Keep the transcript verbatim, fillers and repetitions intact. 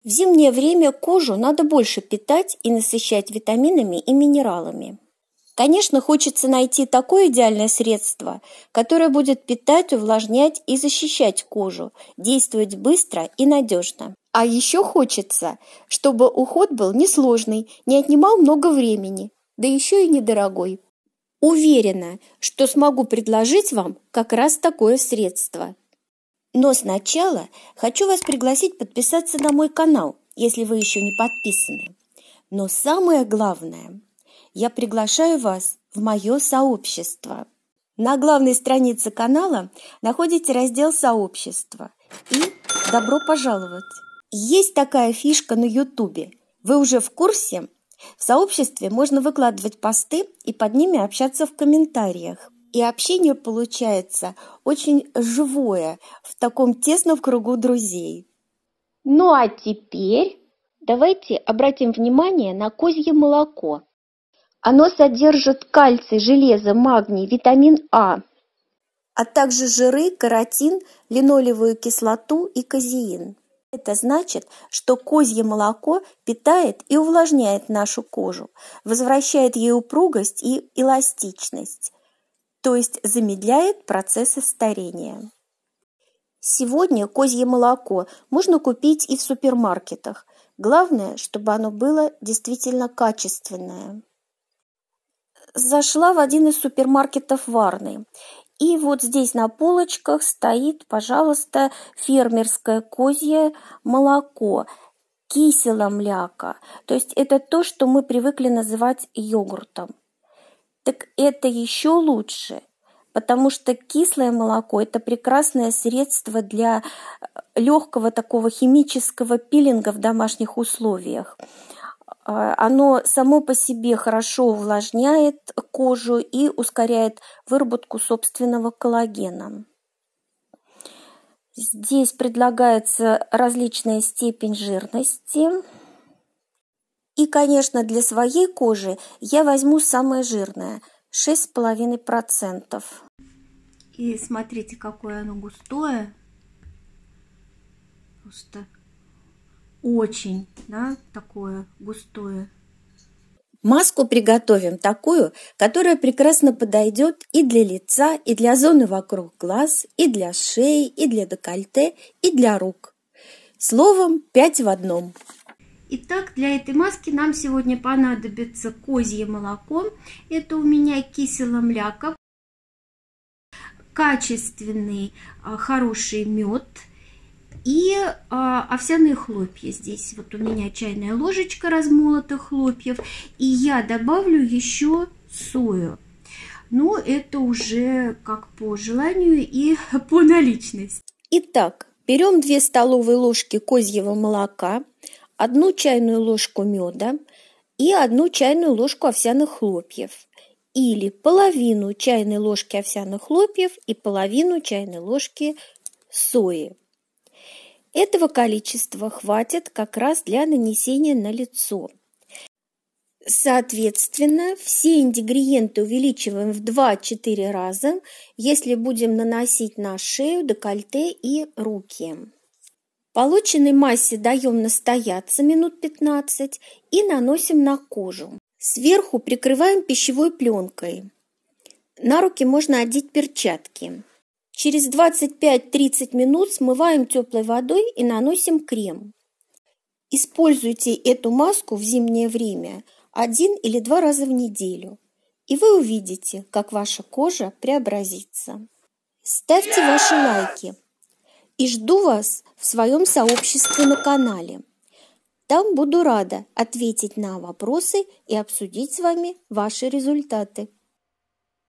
В зимнее время кожу надо больше питать и насыщать витаминами и минералами. Конечно, хочется найти такое идеальное средство, которое будет питать, увлажнять и защищать кожу, действовать быстро и надежно. А еще хочется, чтобы уход был несложный, не отнимал много времени, да еще и недорогой. Уверена, что смогу предложить вам как раз такое средство. Но сначала хочу вас пригласить подписаться на мой канал, если вы еще не подписаны. Но самое главное, я приглашаю вас в мое сообщество. На главной странице канала находите раздел «Сообщество» и «Добро пожаловать». Есть такая фишка на ютубе. Вы уже в курсе? В сообществе можно выкладывать посты и под ними общаться в комментариях. И общение получается очень живое в таком тесном кругу друзей. Ну а теперь давайте обратим внимание на козье молоко. Оно содержит кальций, железо, магний, витамин А, а также жиры, каротин, линолевую кислоту и казеин. Это значит, что козье молоко питает и увлажняет нашу кожу, возвращает ей упругость и эластичность, то есть замедляет процессы старения. Сегодня козье молоко можно купить и в супермаркетах. Главное, чтобы оно было действительно качественное. Зашла в один из супермаркетов Варны. И вот здесь на полочках стоит, пожалуйста, фермерское козье молоко, кисела мляка. То есть это то, что мы привыкли называть йогуртом. Так это еще лучше, потому что кислое молоко – это прекрасное средство для легкого такого химического пилинга в домашних условиях. Оно само по себе хорошо увлажняет кожу и ускоряет выработку собственного коллагена. Здесь предлагается различная степень жирности. И, конечно, для своей кожи я возьму самое жирное – шесть с половиной процентов. И смотрите, какое оно густое. Просто очень, да, такое густое. Маску приготовим такую, которая прекрасно подойдет и для лица, и для зоны вокруг глаз, и для шеи, и для декольте, и для рук. Словом, пять в одном. Итак, для этой маски нам сегодня понадобится козье молоко. Это у меня кисела мляка, качественный хороший мед и а, овсяные хлопья. Здесь вот у меня чайная ложечка размолотых хлопьев. И я добавлю еще сою. Но это уже как по желанию и по наличности. Итак, берем две столовые ложки козьего молока, одну чайную ложку меда и одну чайную ложку овсяных хлопьев. Или половину чайной ложки овсяных хлопьев и половину чайной ложки сои. Этого количества хватит как раз для нанесения на лицо. Соответственно, все ингредиенты увеличиваем в два-четыре раза, если будем наносить на шею, декольте и руки. Полученной массе даем настояться минут пятнадцать и наносим на кожу. Сверху прикрываем пищевой пленкой. На руки можно одеть перчатки. Через двадцать пять-тридцать минут смываем теплой водой и наносим крем. Используйте эту маску в зимнее время один или два раза в неделю, и вы увидите, как ваша кожа преобразится. Ставьте ваши лайки и жду вас в своем сообществе на канале. Там буду рада ответить на вопросы и обсудить с вами ваши результаты.